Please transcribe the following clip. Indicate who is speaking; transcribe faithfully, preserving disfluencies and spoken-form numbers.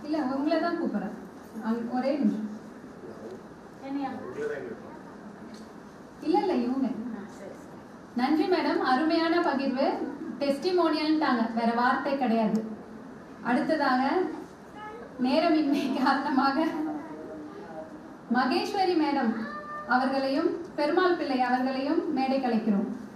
Speaker 1: இல்லை உங்களை தான் கூப்பிட்றேன். ஒரே நிமிஷம். இல்லை இல்லை இவங்க. நன்றி மேடம், அருமையான பகிர்வு. டெஸ்டிமோனியல்ட்டாங்க, வேற வார்த்தை கிடையாது. அடுத்ததாக நேரமின்மை காரணமாக மகேஸ்வரி மேடம் அவர்களையும் பெருமாள் பிள்ளை அவர்களையும் மேடை கலைக்கிறோம்.